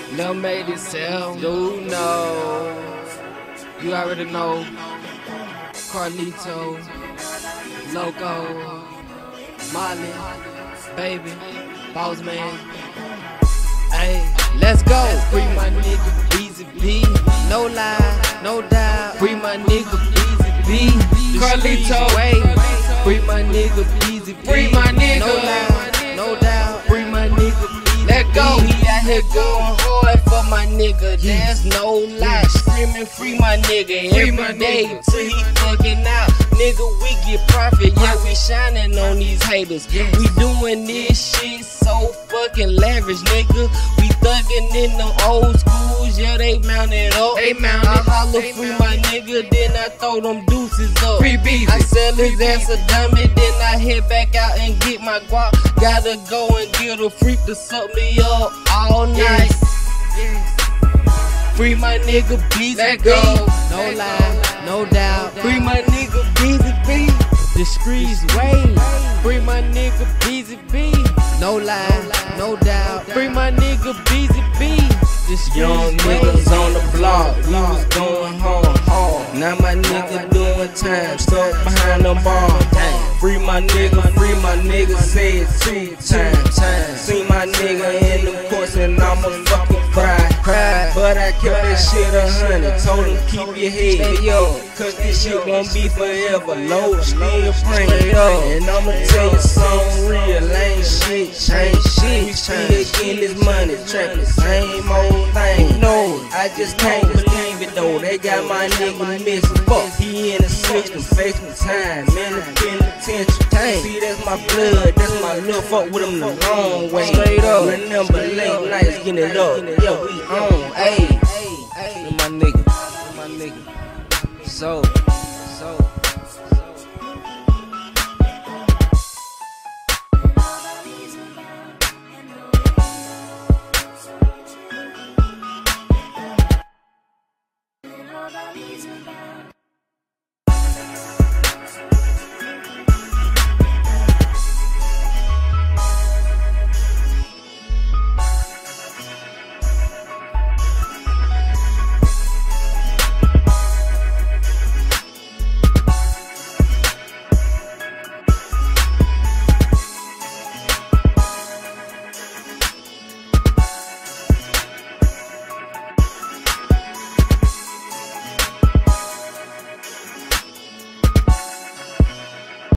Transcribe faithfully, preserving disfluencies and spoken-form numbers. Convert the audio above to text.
Lil made it sound, you know. You already know. Carlito, Loco, Molly, Baby, Boss Man. Hey, let's go. Free my nigga Beezy B. No lie, no doubt. Free my nigga Beezy B. Carlito, wait. Free my nigga Beezy B. Free my nigga. No lie, no doubt. Free my nigga Beezy B. Let go. He out here going hard for my nigga. There's no lie. Screaming free my nigga Free every my day nigga. till he fucking out. Nigga, we get profit, yeah, we shining on these haters. We doing this shit so fucking lavish, nigga. We thuggin' in them old schools, yeah, they mounted up. They mounted. I holler They free mounted. my nigga, then I throw them deuces up. Free Beezy. I sell his Free ass a dummy, then I head back out and get my guap. Gotta go and get a freak to suck me up all night. Free my nigga Beezy Let B. go. No Let lie, no doubt. Free my nigga Beezy B. The streets way. Free my nigga Beezy B. No lie, no doubt. Free my nigga Beezy B. The streets Young way. niggas on the block, we was going hard, hard. Now my nigga doing time, stuck behind the bar. Free my nigga, free my nigga, say it two times. See my nigga in the courts and I'ma fucking cry. Cry. But I kept that shit a hundred, told him keep your head, yo, cause this shit gon' be forever. Low, still praying, and I'ma tell you something real, ain't shit change. We still getting this money, trapping same old thing. No, I just can't believe it though. They got my nigga missing. Fuck, he in the system, facing time, in the penitentiary. See, that's my blood, that's my love. Fuck with him the long way. Straight up. Remember late nights, getting it up. Yeah, we on, ayy. My nigga, my nigga. So.